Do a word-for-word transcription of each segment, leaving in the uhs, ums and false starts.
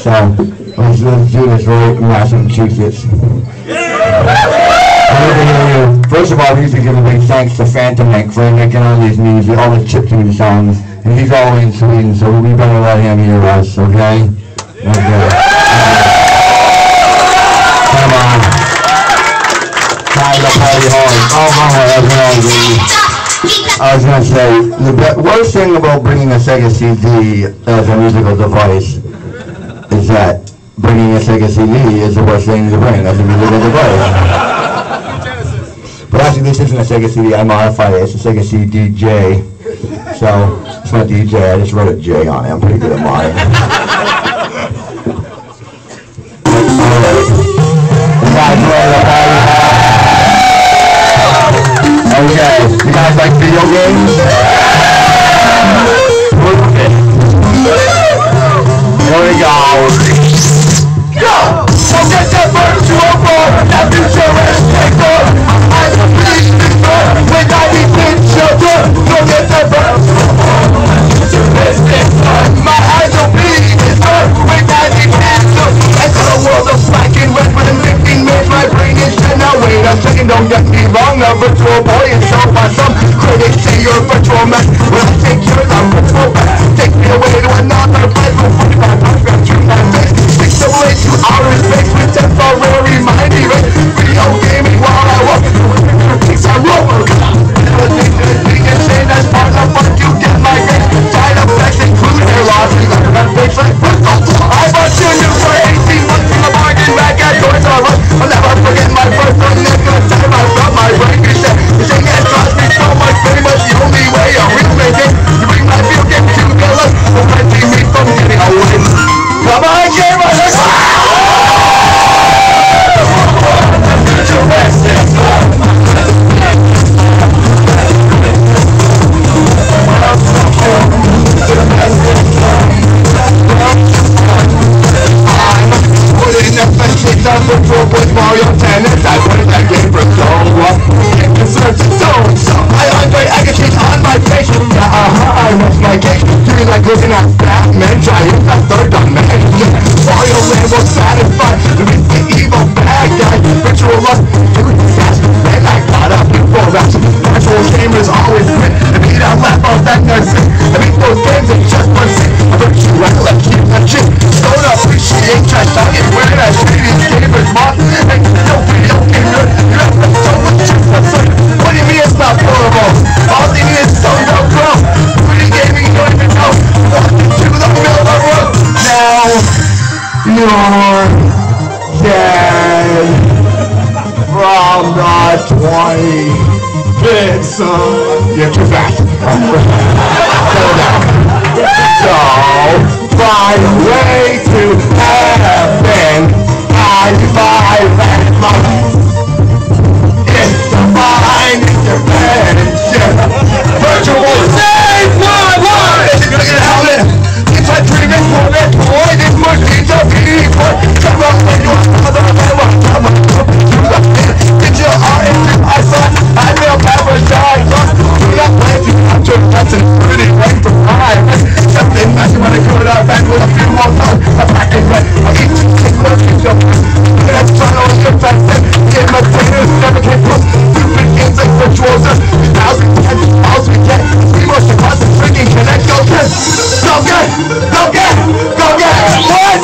So let's, let's do this right in Massachusetts. First of all, we used to give a big thanks to Phantom Nick for making all these music, all the chiptune songs, and he's all in Sweden, so we better let him hear us, okay? Okay. Come on. Time to party hard. Oh, mama, that's what I was gonna say, the be- worst thing about bringing a Sega C D as a musical device is that bringing a Sega C D is the worst thing to bring as a musical device. But actually, this isn't a Sega C D. I modified it. It's a Sega C D J. So it's not D J. I just wrote a J on it. I'm pretty good at mine. Okay. You guys like video games? Perfect. Here we go. Go! I'll get that virtual board. That futuristic board. I'm a policeman board. With ninety pin shelter. Go get that virtual board. Futuristic board. My eyes will bleed this board. With ninety pin shelter. Enter the world of black and red with a fifteen minutes. My brain is dead. Now wait a second. Don't get me wrong. The virtual boy is so by some critics say you're a virtual mess. Well, I take yours. I'm virtual back. Take me away to another place. With forty-five hundred to my face. Six away to outer space with temporary mind erase. Video gaming while I walk through critiques I roll. Being insane as part of what you get my game. Side effects include hair loss. Red face like pistol. I bought you new for eighteen months in the bargain back at Toys R Us. I'll never forget my first one. Next time I felt my brain reset. The thing that drives me so much famous. The only way a real man game. You bring my video game to the left. Preventing me from getting away. Come on, gamers! With Mario Tennis, I played that game for so long. It deserves its own song. I Andre Agassi on my face. Yeah, uh-huh, I rest my case. Doing like looking at Batman, trying that third dimension. Yeah, Mario Land will satisfy the evil bad guy. Virtual lust, doing disaster. Then I got up before rats. Virtual gamers always win. I beat out laugh off that nurse. I beat those games in just one sip. I virtual let's keep that shit. Don't appreciate trash talking. We're that shitty gamers mock. And no video gamer. You have so much shit to say. What do you mean it's not horrible? All you need is so no grow. Pretty gaming, you don't even know. Walking to the middle of the road. Now you're dead from the twenty-fifth son. You're too fast. Settle down. So find a way to heaven. I five and months. It's divine intervention. Virtual save my life. You're gonna get a helmet. It's a dreaming for the toy. This machine's a people. Come on, when you're another man, what come on, come to the pit. Digital art into my son. I will never die. Do not plan to capture that's an pretty right from high. Something messing when I go to that back with a few more times. I'm back in red. I'll eat you, take one, keep your that's trying to get back then. Imitators never came close. Stupid games like virtuals. A thousand times all we get. We must have got the freaking connect. Go get, go get, go get, go get. What?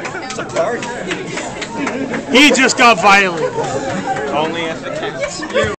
He just got violated. Only if it counts.